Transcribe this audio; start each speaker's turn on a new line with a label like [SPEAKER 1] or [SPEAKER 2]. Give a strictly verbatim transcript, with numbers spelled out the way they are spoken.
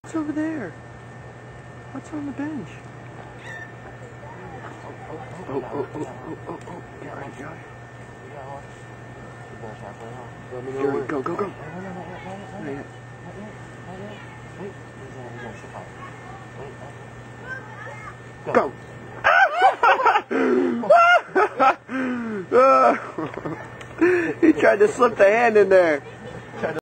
[SPEAKER 1] What's over there? What's on the bench? Oh, oh, oh, oh, oh, oh, oh. Got it, got it. Fury, go, go, go. Not yet. Go! He tried to slip the hand in there.